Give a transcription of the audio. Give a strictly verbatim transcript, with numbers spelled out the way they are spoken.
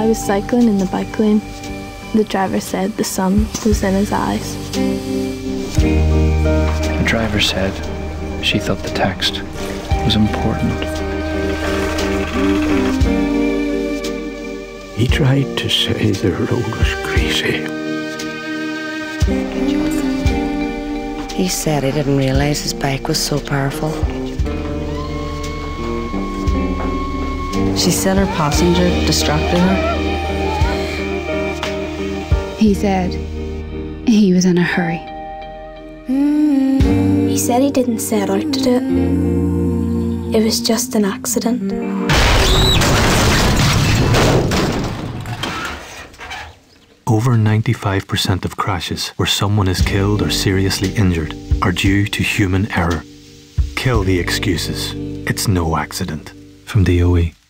I was cycling in the bike lane. The driver said the sun was in his eyes. The driver said she thought the text was important. He tried to say the road was greasy. He said he didn't realise his bike was so powerful. She said her passenger distracted her. He said he was in a hurry. He said he didn't set out to do it. It was just an accident. Over ninety-five percent of crashes where someone is killed or seriously injured are due to human error. Kill the excuses. It's no accident. From D O E.